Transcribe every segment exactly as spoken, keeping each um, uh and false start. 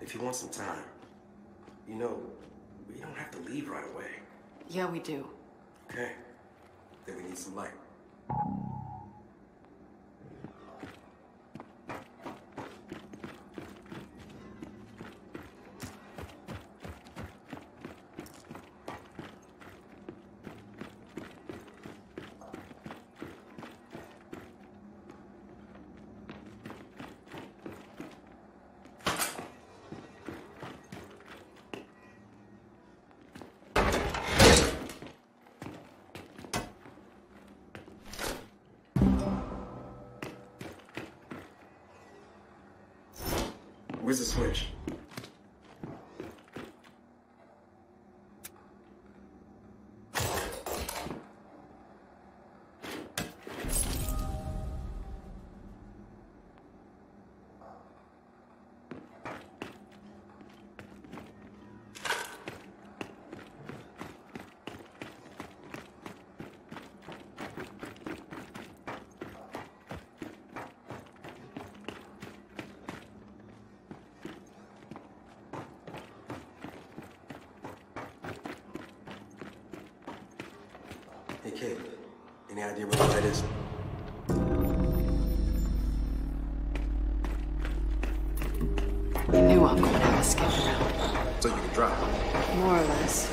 if you want some time, you know, we don't have to leave right away. Yeah, we do. Okay. Then we need some light. Where's the switch? Hey kid, any idea where the light is? Knew I'm going to have to skip around. So you can drive? More or less.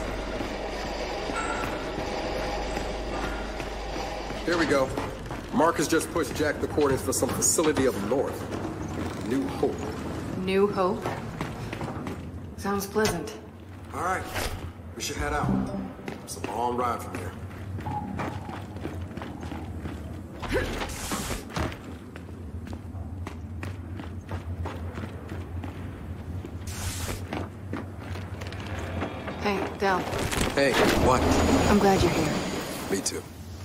Here we go. Marcus just pushed Jack the coordinates for some facility up north. New Hope. New Hope? Sounds pleasant. All right, we should head out. It's a long ride from here. Hey, Del. Hey, what? I'm glad you're here. Me too.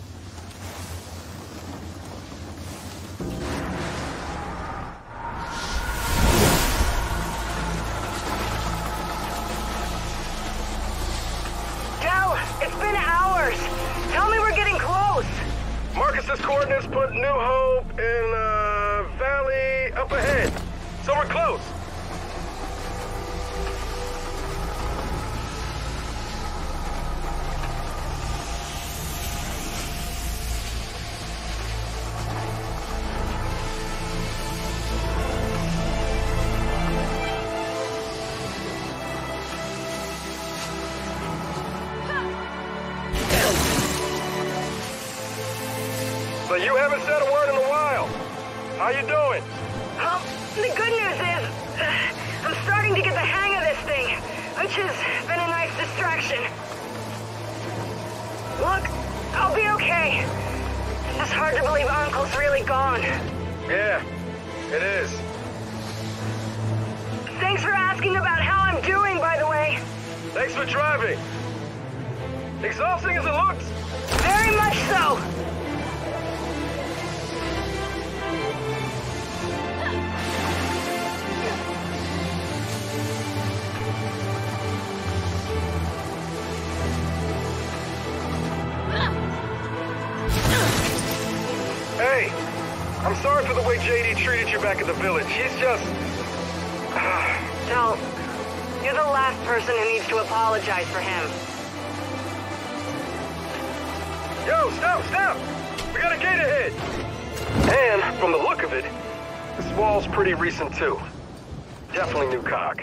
Del, it's been hours. Tell me we're getting close. Marcus's coordinates put New Hope in uh, valley up ahead. So we're close. So you haven't said a word in a while. How you doing? Um, the good news is, uh, I'm starting to get the hang of this thing, which has been a nice distraction. Look, I'll be okay. It's just hard to believe Uncle's really gone. Yeah, it is. Thanks for asking about how I'm doing, by the way. Thanks for driving. Exhausting as it looks. Very much so. Hey, I'm sorry for the way J D treated you back at the village. He's just... Del, you're the last person who needs to apologize for him. Yo, stop, stop! We got a gate ahead! And, from the look of it, this wall's pretty recent too. Definitely new cock.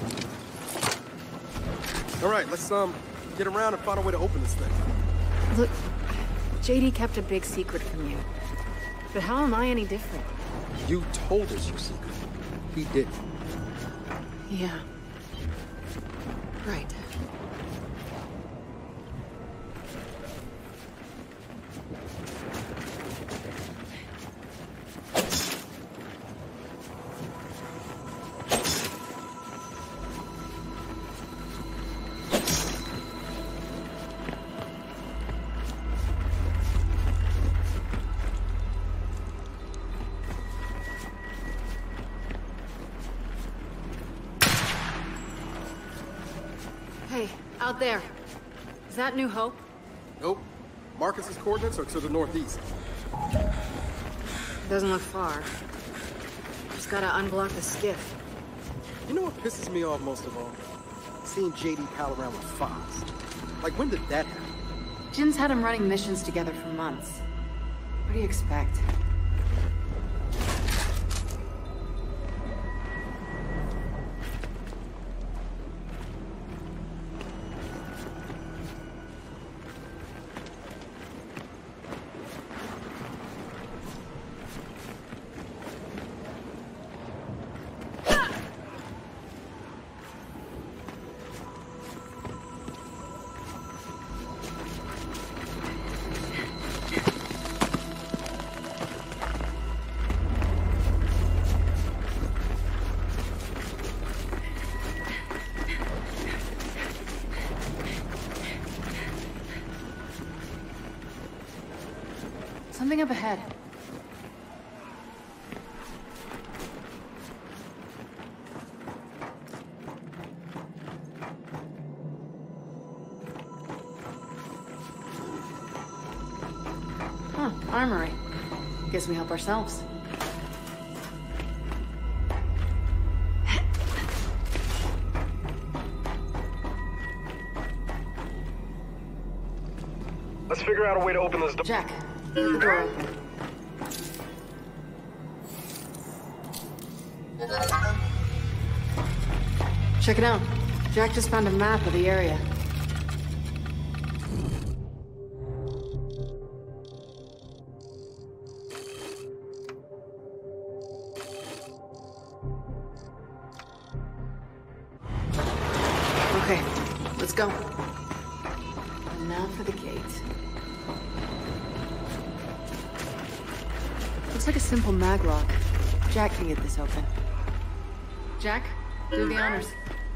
All right, let's um get around and find a way to open this thing. Look, J D kept a big secret from you. But how am I any different? You told us your secret. He didn't. Yeah. Right. Hey, out there. Is that New Hope? Nope. Marcus's coordinates are to the northeast. Doesn't look far. Just gotta unblock the skiff. You know what pisses me off most of all? Seeing J D pal around with Fox. Like, when did that happen? Jin's had him running missions together for months. What do you expect? Something up ahead. Huh, armory. Guess we help ourselves. Let's figure out a way to open this door. Jack, leave the door open. Check it out. Jack just found a map of the area. Okay, let's go. And now for the gate. Looks like a simple mag lock. Jack can get this open. Jack, do the honors.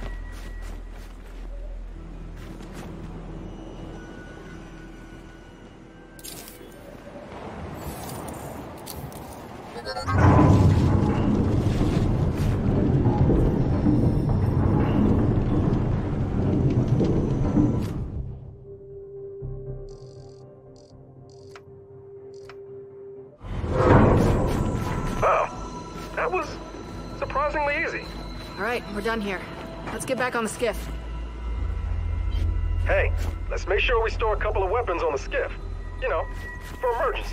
We're done here. Let's get back on the skiff. Hey, let's make sure we store a couple of weapons on the skiff. You know, for emergencies.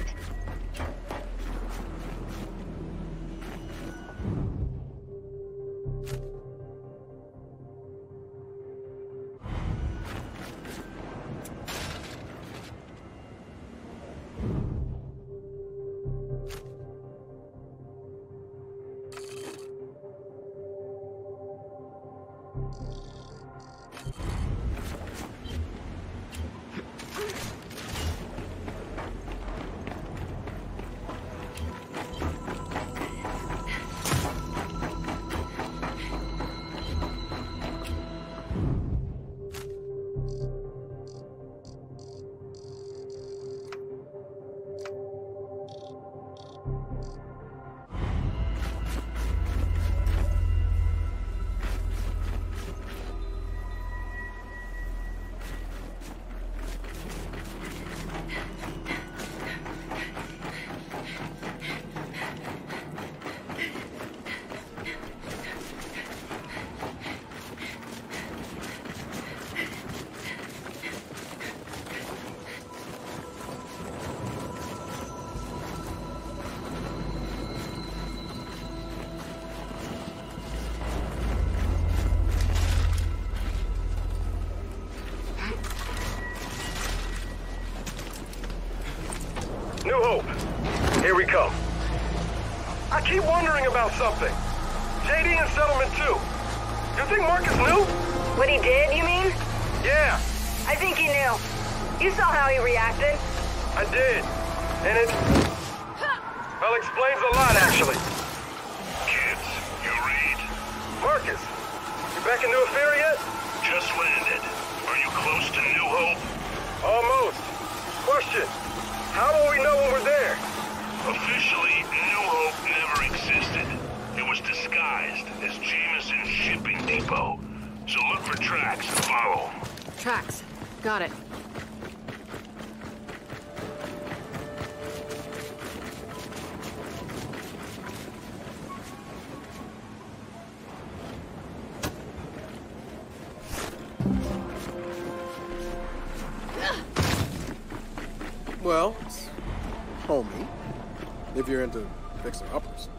New Hope. Here we come. I keep wondering about something. J D and Settlement two. You think Marcus knew? What he did, you mean? Yeah, I think he knew. You saw how he reacted. I did. And it... well, explains a lot, actually. Kids, you read? Marcus, you back in New Affair yet? Just landed. Are you close to New Hope? Almost. Question. How will we know when we're there? Officially, New Hope never existed. It was disguised as Jameson's shipping depot. So look for tracks and follow them. Tracks. Got it. Well, it's homey, if you're into fixer-uppers.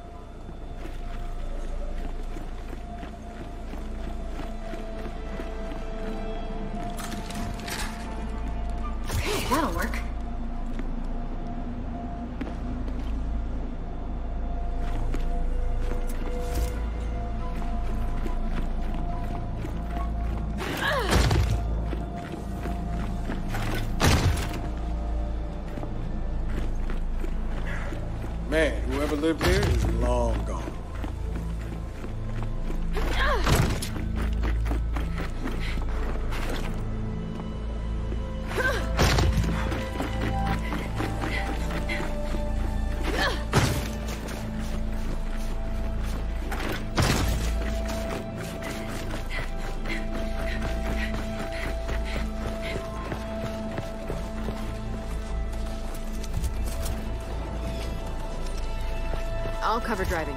Okay, that'll work. Man, whoever lived here is long gone. I'll cover driving.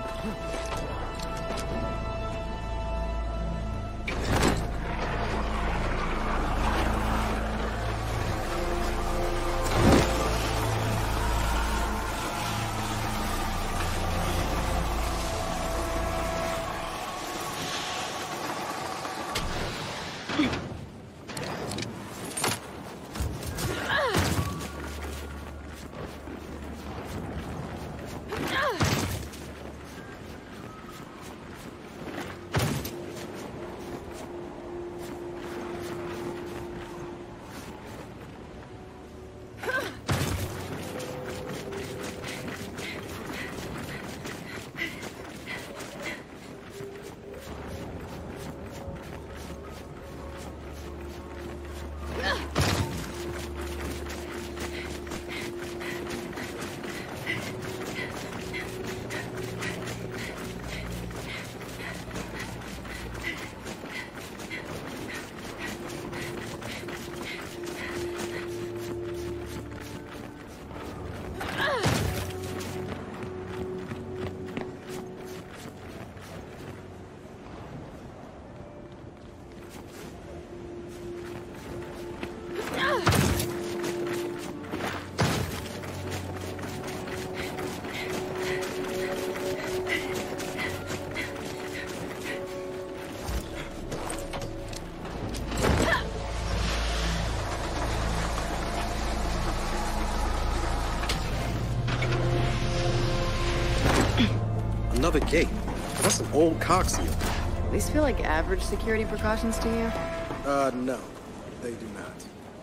Another gate. That's an old cock seal. These feel like average security precautions to you? Uh, no. They do not.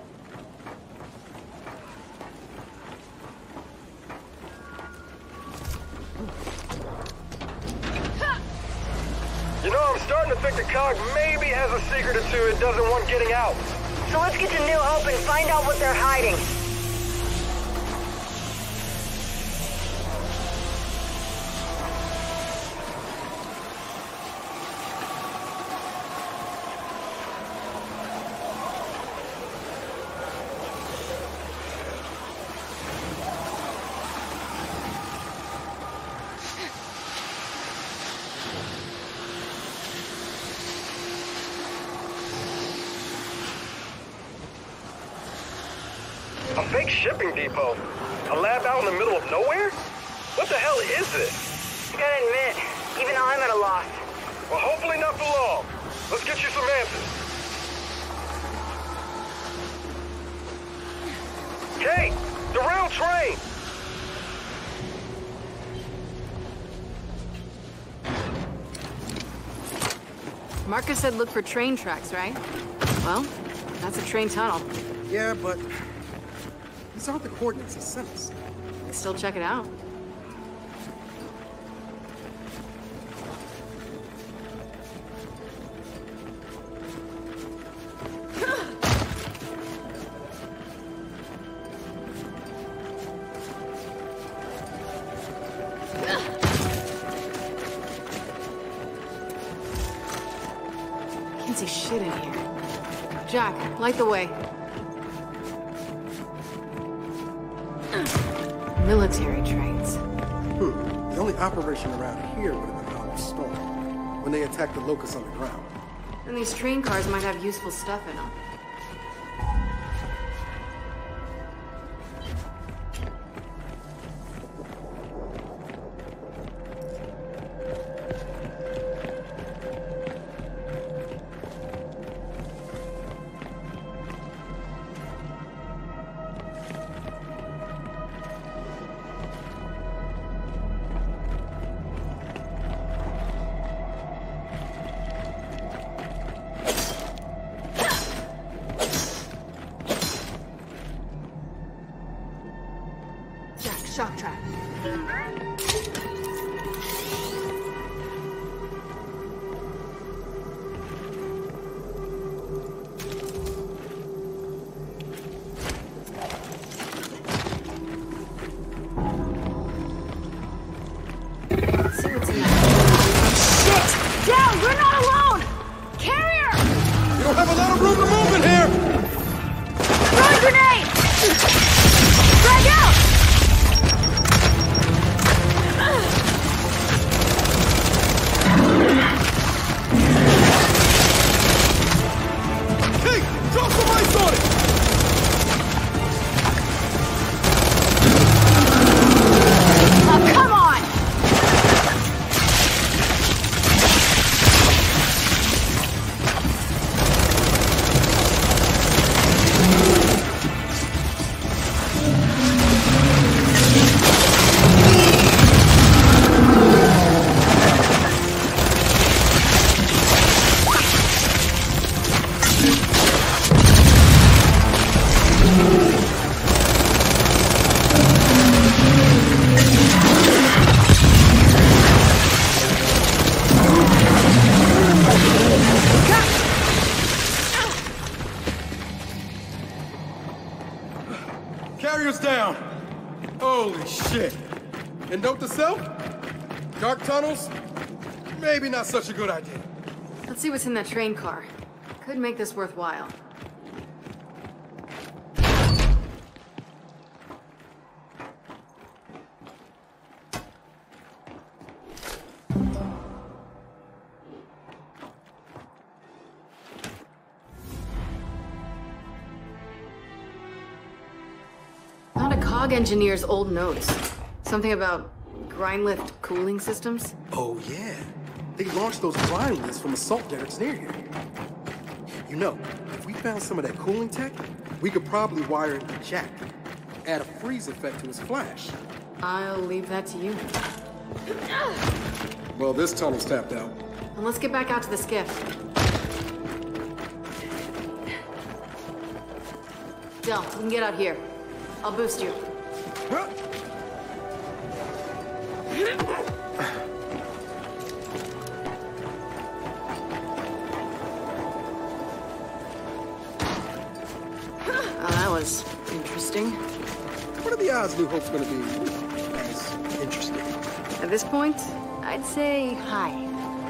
You know, I'm starting to think the cog maybe has a secret or two it doesn't want getting out. So let's get to New Hope and find out what they're hiding. A fake shipping depot? A lab out in the middle of nowhere? What the hell is this? I gotta admit, even I'm at a loss. Well, hopefully not for long. Let's get you some answers. Kate! The rail train! Marcus said look for train tracks, right? Well, that's a train tunnel. Yeah, but these aren't the coordinates he sent us. Still check it out. Can't see shit in here. Jack, light the way. Military trains. Hmm. The only operation around here would have been Howard's Storm, when they attacked the locusts on the ground. And these train cars might have useful stuff in them. down. Holy shit. And note to self, dark tunnels, maybe not such a good idea. Let's see what's in that train car. Could make this worthwhile. Found a cog engineer's old notes. Something about grind lift cooling systems. Oh, yeah. They launched those grind lifts from assault derricks near here. You know, if we found some of that cooling tech, we could probably wire it to Jack. Add a freeze effect to his flash. I'll leave that to you. Well, this tunnel's tapped out. And let's get back out to the skiff. Del, you can get out here. I'll boost you. Oh, that was interesting. What are the odds New Hope's gonna be as interesting? At this point, I'd say hi.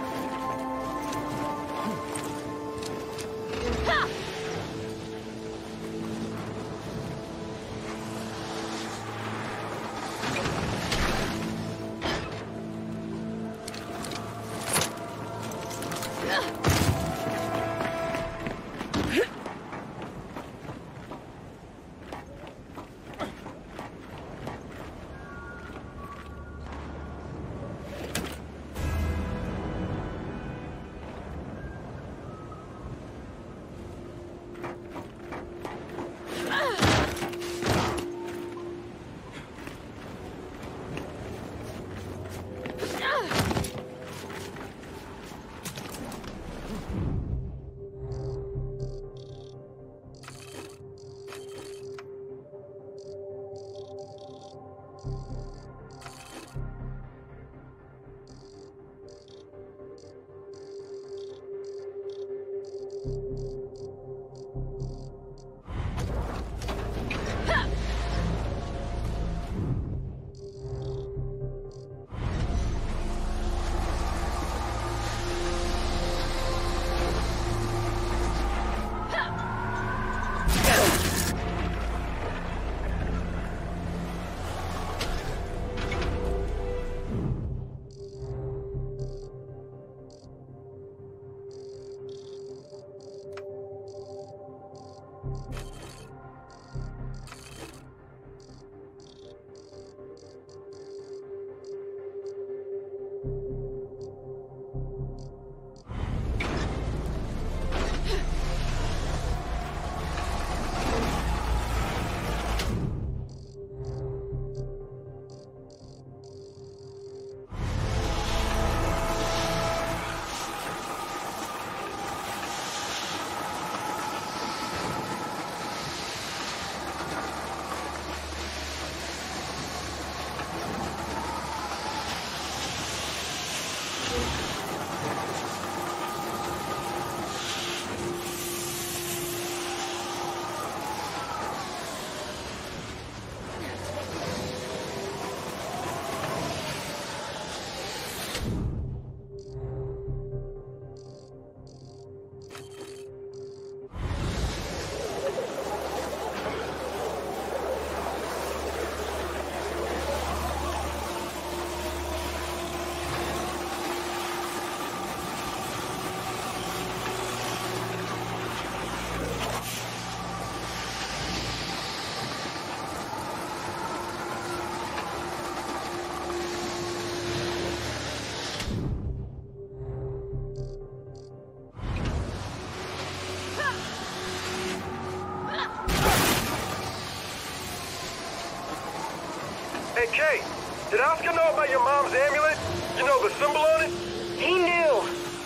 Hey, Kate, did Oscar know about your mom's amulet? You know, the symbol on it? He knew.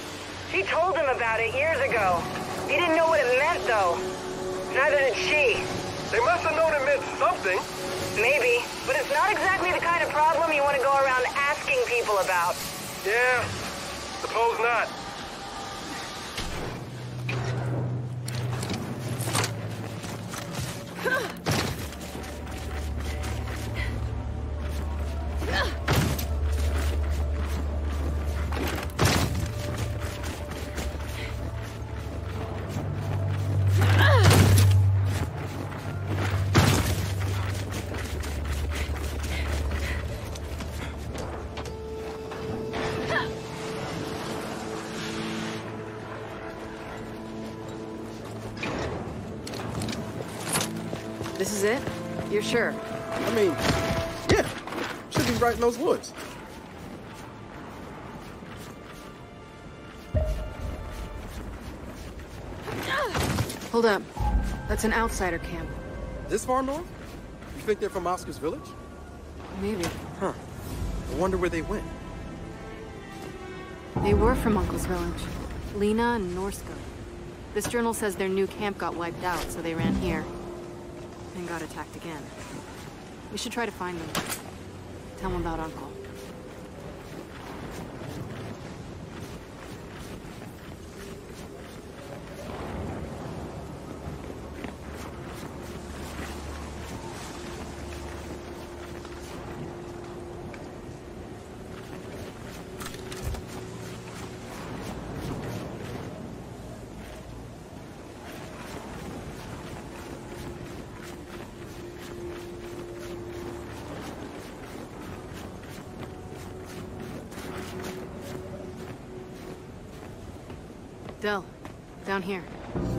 She told him about it years ago. He didn't know what it meant, though. Neither did she. They must have known it meant something. Maybe, but it's not exactly the kind of problem you want to go around asking people about. Yeah, suppose not. This is it? You're sure? I mean, yeah. Should be right in those woods. Hold up. That's an outsider camp. This far north? You think they're from Oscar's village? Maybe. Huh. I wonder where they went. They were from Uncle's village. Lena and Norsko. This journal says their new camp got wiped out, so they ran here. And got attacked again. We should try to find them. Tell them about Uncle. Del, down here.